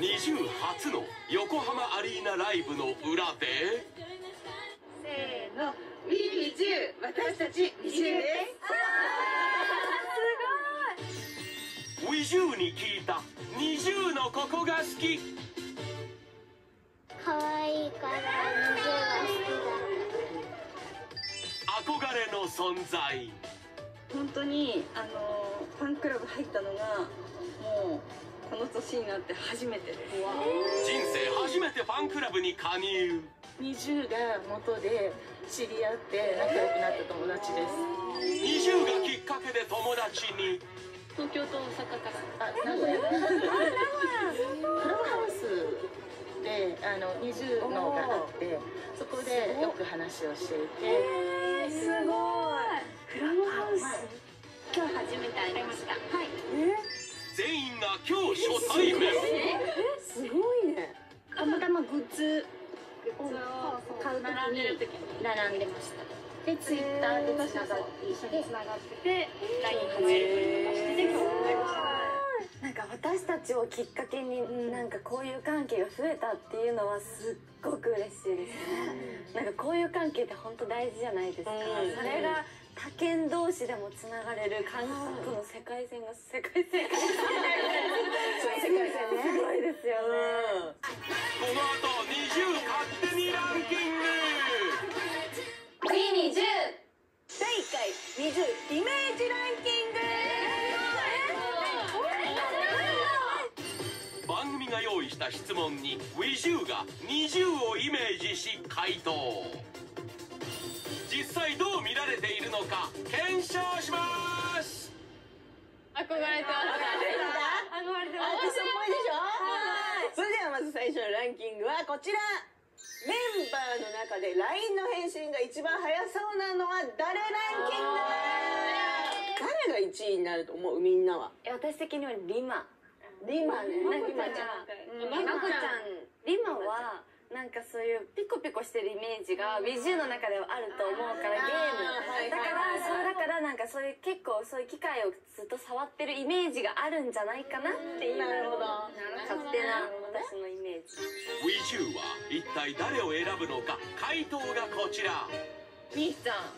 NiziU初の横浜アリーナライブの裏でせーの、WeNiziU、私たちNiziUです。 すごい。WeNiziUに聞いたNiziUのここが好き。 可愛いからNiziUが好きだ。 憧れの存在。 本当にファンクラブ入ったのがもうこの年になって初めてです。 人生初めてファンクラブに加入。 NiziUが元で知り合って仲良くなった友達です。 NiziUがきっかけで友達に。 東京と大阪から名古屋クラブハウスでNiziUのがあって、そこでよく話をしていて。すごい。クラブハウス。今日初めて会いました。はい。 全員が今日初対面。 すごいね。たまたまグッズを買うときに並んでました。で、ツイッターでつながっていて、LINE 始めるとしてで今日会いました。 なんか私たちをきっかけになんか交友関係が増えたっていうのはすっごく嬉しいですね。なんか交友関係って本当大事じゃないですか。それが他県同士でもつながれる韓国の世界線がすごいですよね。 この後NiziU勝手にランキング。 WeNiziU第1回NiziUイメージランキング。 番組が用意した質問にWeNiziUがNiziUをイメージし回答。実際どう見られているのか検証します。 憧れてます。憧れてます。 アーティストっぽいでしょ。それではまず最初のランキングはこちら。メンバーの中で LINE の返信が一番早そうなのは誰ランキング。誰が1位になると思う？みんなは。私的にはリマね。リマちゃん。リマはなんかそういうピコピコしてるイメージがWeNiziUの中ではあると思うから、ゲームだからなんかそういう結構そういう機械をずっと触ってるイメージがあるんじゃないかなっていう勝手な私のイメージ。 WeNiziUは一体誰を選ぶのか。回答がこちら。 みーちゃん、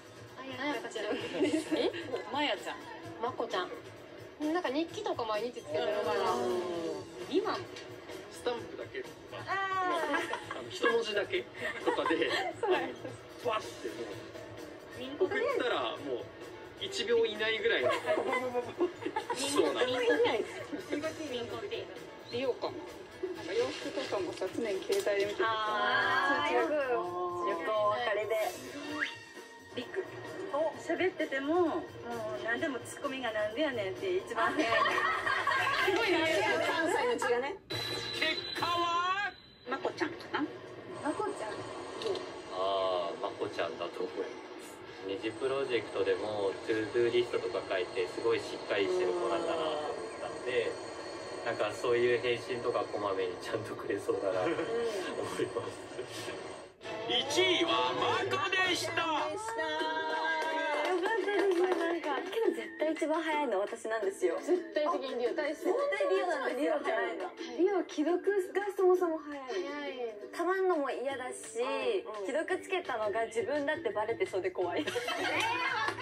まやちゃん、まこちゃん。なんか日記とか毎日つけてるから。今スタンプだけとか一文字だけとかでふわってもう送ったらもう1秒以内ぐらいのしそうな。 利用かも。なんか洋服とかもさ、常に携帯で見ててさ、 よくお別れでリク喋ってても、もう何でもツッコミがなんでやねんって一番早い。すごいね。関西の血がね。 結果はまこちゃんかな。まこちゃん。 まこちゃんだと思います。二次プロジェクトでもトゥードゥーリストとか書いてすごいしっかりしてる子なんだなと思ったので、なんかそういう返信とかこまめにちゃんとくれそうだなと思います。 1位はマコでした。 なんかけど絶対一番早いのは私なんですよ。絶対的にリオなんですよ。リオじゃないの。リオ既読がそもそも早い。たまんのも嫌だし、既読つけたのが自分だってバレてそうで怖い。